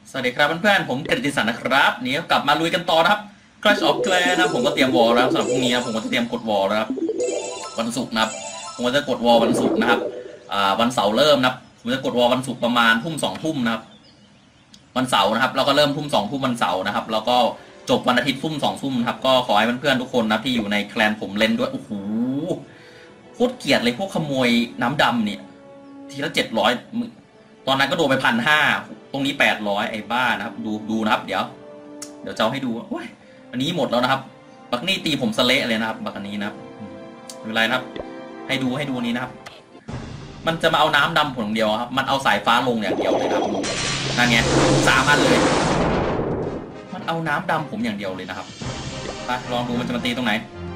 สวัสดีครับเพื่อนๆผมกฤติสันนะครับนี่กลับมาลุยกันต่อนะครับ Clash of Clans นะผมก็เตรียมวอลแล้วสำหรับพรุ่งนี้นะผมก็จะเตรียมกดวอลแล้วครับวันศุกร์นะครับผมก็จะกดวอลวันศุกร์นะครับวันเสาร์เริ่มนะครับผมจะกดวอลวันศุกร์ประมาณทุ่ม2 ทุ่มนะครับวันเสาร์นะครับเราก็เริ่มทุ่ม2 ทุ่มวันเสาร์นะครับแล้วก็จบวันอาทิตย์ทุ่ม2 ทุ่มนะครับก็ขอให้เพื่อนๆทุกคนนะที่อยู่ในแคลนผมเล่นด้วยโอ้โหโคตรเกลียดเลยพวกขโมยน้ำดำเนี่ยทีละ700ตอนนั้นก็โดนไป1,500ตรงนี้800ไอ้บ้านะครับดูนะครับเดี๋ยวจะเอาให้ดูโอ้ยอันนี้หมดแล้วนะครับบักนี่ตีผมสเละเลยนะครับบักอันนี้นะครับไม่เป็นไรนะครับให้ดูนี้นะครับมันจะมาเอาน้ำดำผมอย่างเดียวครับมันเอาสายฟ้าลงอย่างเดียวเลยครับนั่นไง3 อันเลยมันเอาน้ำดำผมอย่างเดียวเลยนะครับไปลองดูมันจะมาตีตรงไหน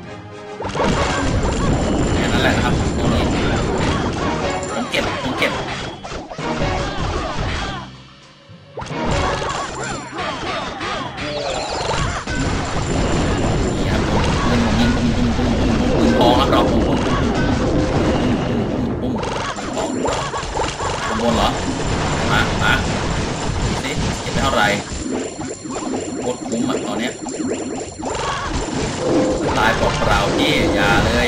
นั่นแหละนะครับตรงนี้ผมเก็บนี่ครับผมยิงทองแล้วเราปุ้มข้างบนเหรอมาสิเก็บได้เท่าไหร่โคตรคุ้มอ่ะตอนนี้ตายเปล่าๆพี่อย่าเลย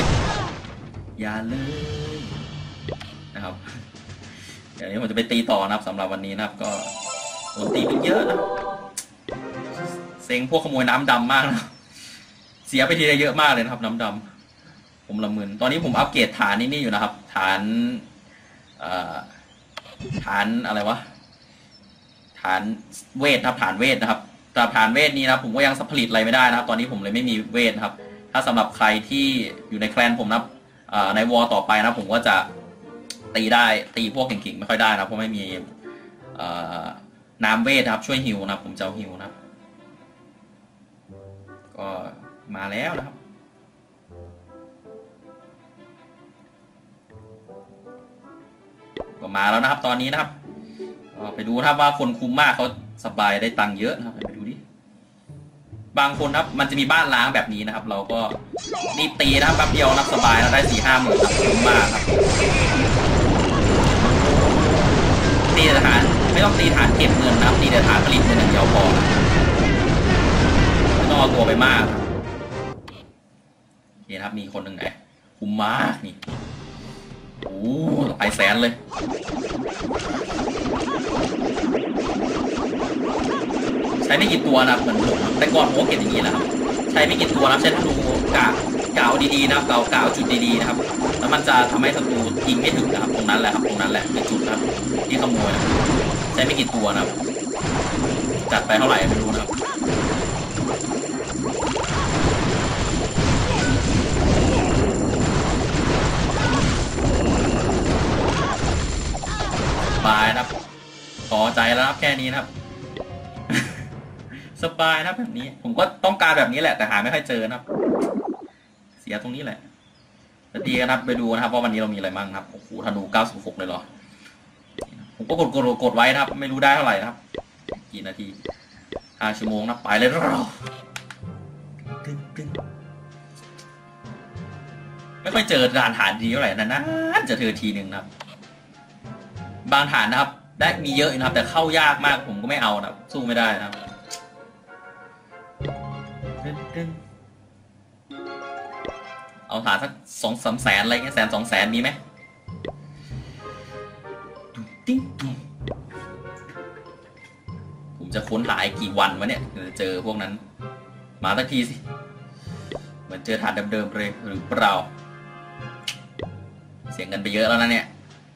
นะครับเดี๋ยวนี้ผมจะไปตีต่อนะครับสำหรับวันนี้นะครับก็โดนตีไปเยอะนะเซ็งพวกขโมยน้ำดำมากนะเสียไปทีละเยอะมากเลยนะครับน้ำดำผมละมึนตอนนี้ผมอัปเกรดฐานนี่อยู่นะครับฐานอะไรวะฐานเวทนะครับฐานเวทนะครับแต่ฐานเวทนี้นะผมก็ยังผลิตอะไรไม่ได้นะครับตอนนี้ผมเลยไม่มีเวทนะครับถ้าสำหรับใครที่อยู่ในแคลนผมนะครับในวอลต่อไปนะผมก็จะตีพวกเก่งๆไม่ค่อยได้นะเพราะไม่มีน้ำเวทครับช่วยฮิวนะผมจะเอาฮิวนะก็มาแล้วนะครับก็มาแล้วนะครับตอนนี้นะครับไปดูนะครับว่าคนคุ้มมากเขาสบายได้ตังค์เยอะนะครับไปดูดิบางคนครับมันจะมีบ้านล้างแบบนี้นะครับเราก็รีบตีนะครับแป๊บเดียวนะสบายเราได้4-5 หมื่นครับคุ้มมากครับตีฐานไม่ต้องตีฐานเก็บเงินนะครับตีแต่ฐานผลิตเงินอย่างเดียวพอไม่ต้องเอาตัวไปมากนี่ครับมีคนหนึ่งไงคุ้มมากนี่โอ้ไป100,000เลยใช้ไม่กี่ตัวนะเหมือนผมแต่ก่อนผมก็เก็บอย่างนี้แหละครับใช้ไม่กี่ตัวนะใช้ธนูกาวดีๆนะครับกาวจุดดีๆนะครับแล้วมันจะทำให้ศัตรูยิงไม่ถึงนะครับตรงนั้นแหละครับตรงนั้นแหละคือจุดนะครับที่ขโมยนะใช้ไม่กี่ตัวนะครับจัดไปเท่าไหร่ไม่รู้นะครับสบายนะครับพอใจแล้วครับแค่นี้นะครับสบายนะแบบนี้ผมก็ต้องการแบบนี้แหละแต่หาไม่ค่อยเจอนะครับเสียตรงนี้แหละจะดีกันครับไปดูนะครับว่าวันนี้เรามีอะไรบ้างครับโอ้โหธนู96เลยเหรอผมก็กดไว้นะครับไม่รู้ได้เท่าไหร่นะครับกี่นาที5 ชั่วโมงนะไปเลยเราไม่ค่อยเจอฐานดีเท่าไหร่นะจะเจอทีหนึ่งนะครับบางฐานนะครับได้มีเยอะนะครับแต่เข้ายากมากผมก็ไม่เอานะสู้ไม่ได้นะครับเอาฐานสัก2-3 แสนอะไรเงี้ย100,000-200,000มีไหมผมจะค้นหากี่วันวะเนี่ยจะเจอพวกนั้นมาสักทีสิเหมือนเจอฐานเดิมๆเลยหรือเปล่าเสียเงินไปเยอะแล้วนะเนี่ย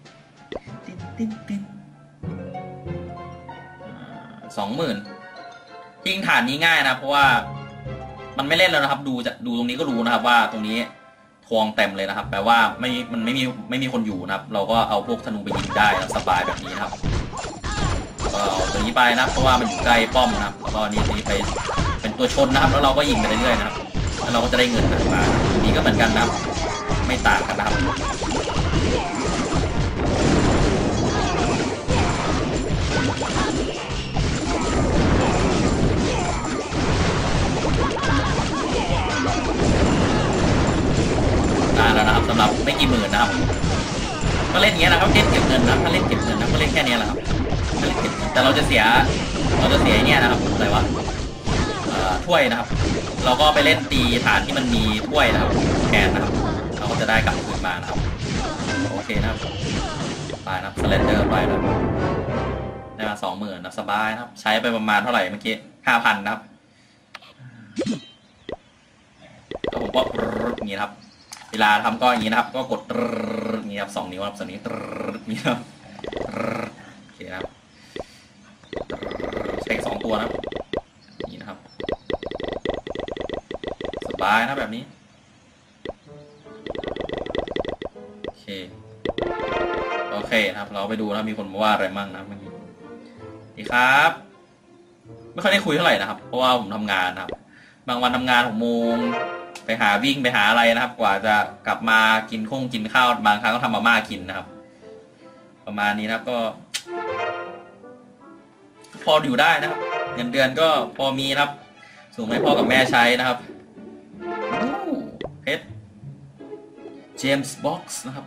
20,000จริงฐานนี้ง่ายนะเพราะว่ามันไม่เล่นแล้วนะครับดูตรงนี้ก็รู้นะครับว่าตรงนี้ทวงเต็มเลยนะครับแปลว่ามันไม่มีคนอยู่นะครับเราก็เอาพวกธนูไปยิงได้สบายแบบนี้นะครับก็เอาตัวนี้ไปนะครับเพราะว่ามันอยู่ใกล้ป้อมนะครับแล้วก็นี้ไปเป็นตัวชนนะครับแล้วเราก็ยิงไปเรื่อยๆนะครับแล้วเราก็จะได้เงินมาตรงนี้ก็เหมือนกันนะครับไม่ต่างกันนะครับแล้วนะครับสำหรับไม่กี่หมื่นนะครับก็เล่นอย่างเงี้ยนะครับเล่นเก็บเงินนะถ้าเล่นเก็บเงินนะก็เล่นแค่นี้แหละครับแต่เราจะเสียเราจะเสียเนี่ยนะครับอะไรวะถ้วยนะครับเราก็ไปเล่นตีฐานที่มันมีถ้วยนะครับแทนนะครับเราก็จะได้กลับคืนมานะครับโอเคนะครับไปนะครับสเลนเดอร์ไปแล้วได้มา20,000นะสบายนะครับใช้ไปประมาณเท่าไหร่เมื่อกี้5,000นะครับแล้วผมก็อย่างนี้ครับเวลาทำก็อย่างนี้นะครับก็กดอย่างนี้ครับ2 นิ้วครับ2 นิ้วนี้ครับโอเคนะครับใช้2 ตัวนะครับนี่นะครับสบายนะแบบนี้โอเคนะครับเราไปดูนะมีคนมาว่าอะไรมั่งนะเมื่อกี้ดีครับไม่ค่อยได้คุยเท่าไหร่นะครับเพราะว่าผมทำงานนะครับบางวันทำงาน6 โมงไปหาวิ่งไปหาอะไรนะครับกว่าจะกลับมากินข้าวบางครั้งก็ทำมาม่ากินนะครับประมาณนี้นะครับก็พออยู่ได้นะครับเงินเดือนก็พอมีนะครับส่งให้พ่อกับแม่ใช้นะครับเพชรเจมส์บ็อกซ์นะครับ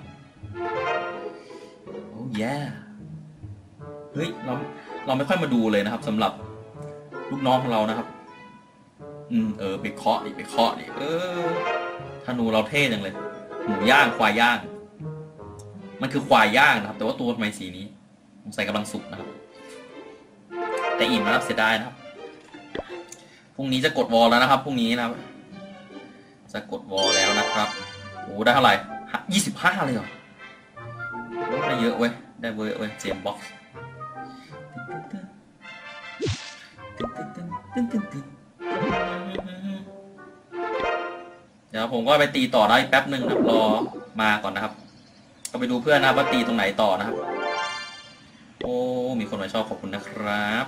โอ้ยเฮ้ยเราไม่ค่อยมาดูเลยนะครับสำหรับลูกน้องของเรานะครับไปเคาะดิธนูเราเท่จังเลยหมูย่างควายย่างมันคือควายย่างนะครับแต่ว่าตัวทำไมสีนี้ผมใส่กำลังสุกนะครับแต่อิ่มนะครับเสียดายนะครับพรุ่งนี้จะกดวอลแล้วนะครับพรุ่งนี้นะครับจะกดวอลแล้วนะครับโอ้ได้เท่าไหร่25เลยเหรอได้เยอะเว้ยได้เว้ยเจมส์บ็อกซ์เดี๋ยวผมก็ไปตีต่อได้แป๊บหนึ่งนะครับรอมาก่อนนะครับก็ไปดูเพื่อนนะครับว่าตีตรงไหนต่อนะครับโอ้มีคนมาชอบขอบคุณนะครับ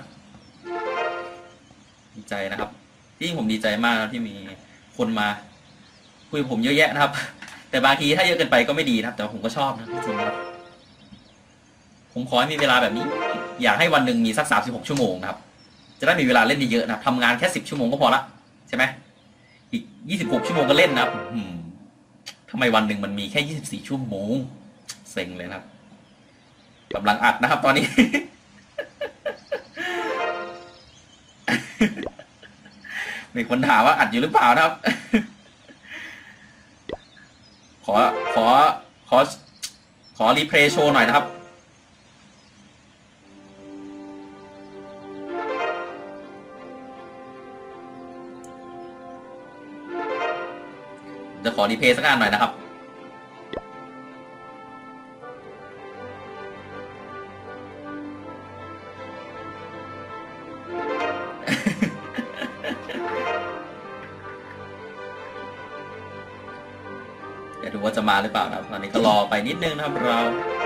ดีใจนะครับที่ผมดีใจมากนะที่มีคนมาคุยกับผมเยอะแยะนะครับแต่บางทีถ้าเยอะเกินไปก็ไม่ดีนะครับแต่ผมก็ชอบนะจริงๆครับผมขอให้มีเวลาแบบนี้อยากให้วันหนึ่งมีสัก36 ชั่วโมงนะครับจะได้มีเวลาเล่นเยอะๆนะครับทำงานแค่10 ชั่วโมงก็พอละใช่ไหมอีก26 ชั่วโมงก็เล่นนะครับทำไมวันหนึ่งมันมีแค่24 ชั่วโมงเซ็งเลยนะครับกำลังอัดนะครับตอนนี้ มีคนถามว่าอัดอยู่หรือเปล่านะครับ ขอรีเพลย์โชว์หน่อยนะครับจะขอรีเพลย์สักอันหน่อยนะครับเดี๋ยวดูว่าจะมาหรือเปล่านะครับตอนนี้ก็รอไปนิดนึงนะครับเรา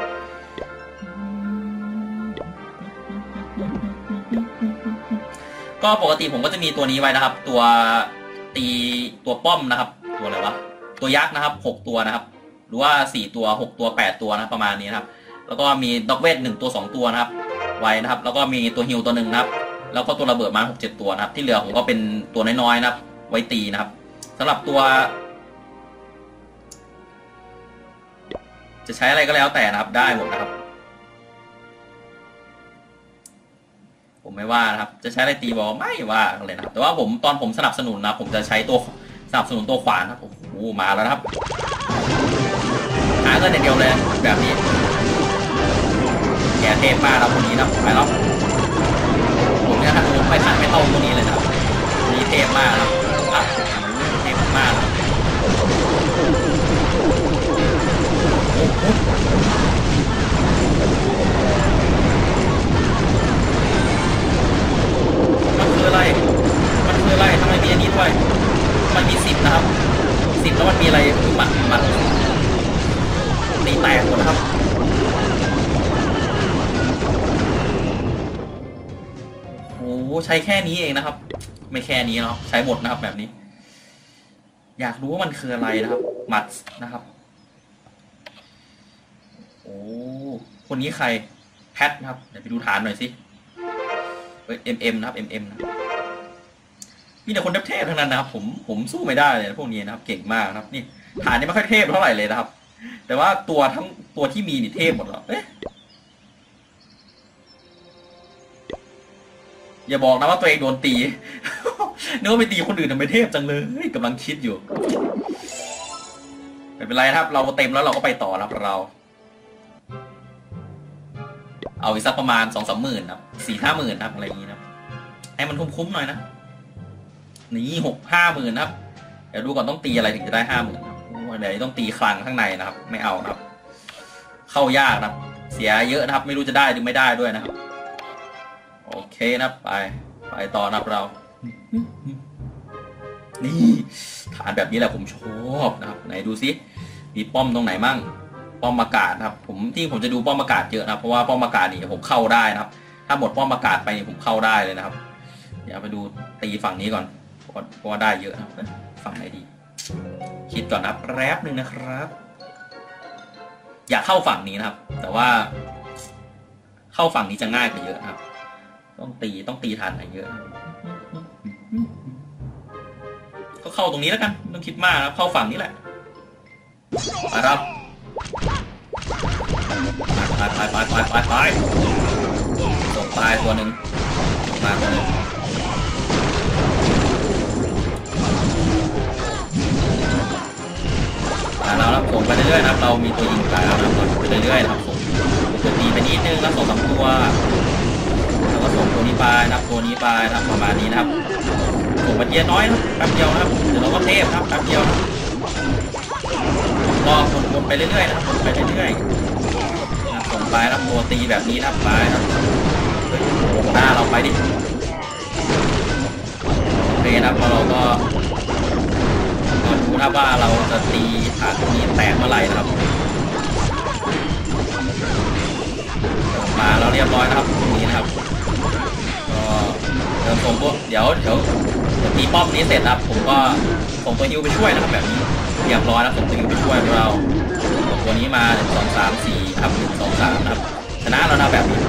ก็ปกติผมก็จะมีตัวนี้ไว้นะครับตัวตีตัวป้อมนะครับตัวอะไรวะตัวยักษ์นะครับ6 ตัวนะครับหรือว่า4 ตัว6 ตัว8 ตัวนะประมาณนี้นะครับแล้วก็มีด็อกเวท1 ตัว2 ตัวนะครับไว้นะครับแล้วก็มีตัวฮิลตัวหนึ่งนะครับแล้วก็ตัวระเบิดมา6-7 ตัวนะครับที่เหลือผมก็เป็นตัวน้อยๆนะครับไว้ตีนะครับสำหรับตัวจะใช้อะไรก็แล้วแต่นะครับได้หมดนะครับผมไม่ว่านะครับจะใช้อะไรตีบอลไม่ว่าเลยนะครับแต่ว่าตอนผมสนับสนุนนะผมจะใช้ตัวสนับสนุนตัวขวานครับโอ้โหมาแล้วนะครับหาเงินอย่างเดียวเลยแบบนี้แกเทพมากแล้วคนนี้นะไปแล้วผมเนี่ยครับไม่ทันไม่เท่าตัวนี้เลยนะครับนี่เทพมากนะครับเทพมากมันคืออะไรทำไมมีอันนี้ด้วยมันมี10นะครับ10แล้วมันมีอะไรมันตีแตกหมดนะครับโอ้ใช้แค่นี้เองนะครับไม่แค่นี้เนาะใช้หมดนะครับแบบนี้อยากรู้ว่ามันคืออะไรนะครับมัดนะครับโอ้คนนี้ใครแพทนะครับเดี๋ยวไปดูฐานหน่อยสิMM นะครับ MM นะมีแต่คนเทพๆทั้งนั้นนะครับผมสู้ไม่ได้เลยพวกนี้นะครับเก่งมากนะครับนี่ฐานนี้ไม่ค่อยเทพเท่าไหร่เลยนะครับแต่ว่าทั้งตัวที่มีนี่เทพหมดแล้วอย่าบอกนะว่าตัวเองโดนตี นึกว่าไปตีคนอื่นทำไมเทพจังเลยกำลังคิดอยู่ไม่เป็นไรครับเราเต็มแล้วเราก็ไปต่อครับเราเอาอีกสักประมาณ2-3 หมื่นครับ4-5 หมื่นครับอะไรอย่างนี้นะให้มันคุ้มๆหน่อยนะนี่6-5 หมื่นครับเดี๋ยวดูก่อนต้องตีอะไรถึงจะได้50,000ครับเดี๋ยวต้องตีคลังข้างในนะครับไม่เอานะครับเข้ายากนะครับเสียเยอะนะครับไม่รู้จะได้หรือไม่ได้ด้วยนะครับโอเคนะครับไปต่อนะครับเรานี่ฐานแบบนี้แหละผมชอบนะครับไหนดูซิมีป้อมตรงไหนมั่งป้อมอากาศนะครับผมจะดูป้อมอากาศเยอะนะเพราะว่าป้อมอากาศนี่ผมเข้าได้นะครับถ้าหมดป้อมอากาศไปผมเข้าได้เลยนะครับเดี๋ยวไปดูตีฝั่งนี้ก่อนเพราะว่าได้เยอะนะครับฝั่งไหนดีคิดก่อนนะครับแป๊บนึงนะครับอยากเข้าฝั่งนี้นะครับแต่ว่าเข้าฝั่งนี้จะง่ายกว่าเยอะนะครับต้องตีฐานไหนเยอะก็เข้าตรงนี้แล้วกันไม่ต้องคิดมากครับเข้าฝั่งนี้แหละไปครับไปส่งตายตัวหนึ่งมาตัวหนึ่งแล้วครับส่งไปเรื่อยๆนะครับเรามีตัวยิงตายแล้วนะส่งไปเรื่อยๆนะครับส่งตัวตีไปนิดนึงแล้วส่ง2 ตัวแล้วก็ส่งตัวนี้ไปนะครับตัวนี้ไปนะครับประมาณนี้นะครับส่งไปเยอะน้อยนะแป๊บเดียวนะครับเดี๋ยวเราก็เทพครับแป๊บเดียวก็วนไปเรื่อยๆนะครับวนไปเรื่อยๆส่งไปนะครับตัวตีแบบนี้นะครับไปครับหน้าเราไปดิโอเคนะครับเราก็ดูนะว่าเราจะตีฐานตรงนี้แตกเมื่อไหร่นะครับมาเราเรียบร้อยนะครับตรงนี้นะครับก็เดินส่งตัวเดี๋ยวตีป้อมนี้เสร็จครับผมก็ส่งตัวฮิวไปช่วยนะครับแบบนี้เรียบร้อยแล้วส่งตัวฮิวไปช่วยเราตัวนี้มา1 2 3 4ครับ1 2 3นะครับชนะแล้วนะแบบนี้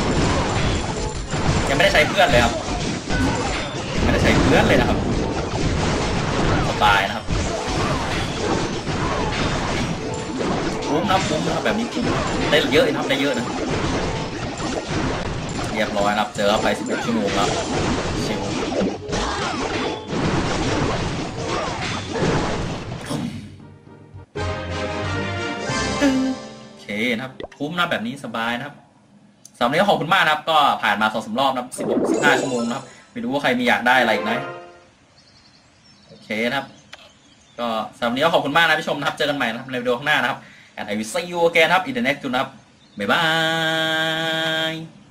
ยังไม่ได้ใช้เพื่อนเลยครับไม่ได้ใช้เพื่อนเลยนะครับสบายนะครับคุ้มนะครับแบบนี้คุ้มได้เยอะนะครับได้เยอะนะเรียบร้อยนะครับเจอไป11 ชั่วโมงแล้วชิวโอเคนะครับคุ้มนะแบบนี้สบายนะครับสำหรับวันนี้ขอบคุณมากนะครับก็ผ่านมา2-3 รอบนะครับ16-15 ชั่วโมงนะครับไม่รู้ว่าใครมีอยากได้อะไรอีกไหมโอเคนะครับก็สำหรับวันนี้ขอบคุณมากนะผู้ชมนะครับเจอกันใหม่นะครับในวิดีโอข้างหน้านะครับand I will see you again ครับ in the next นะครับบ๊ายบาย